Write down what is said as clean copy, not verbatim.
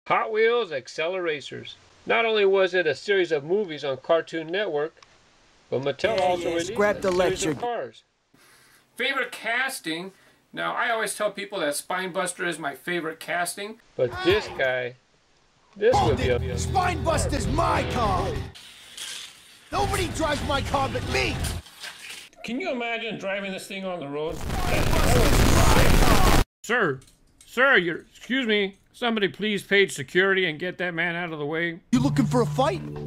Hot Wheels Acceleracers. Not only was it a series of movies on Cartoon Network, but Mattel also released a series of cars. Favorite casting? Now, I always tell people that Spinebuster is my favorite casting. But this guy, this would be a... Spoinbustahs My Caw! Nobody drives my car but me! Can you imagine driving this thing on the road? Sir, excuse me. Somebody please page security and get that man out of the way. You looking for a fight?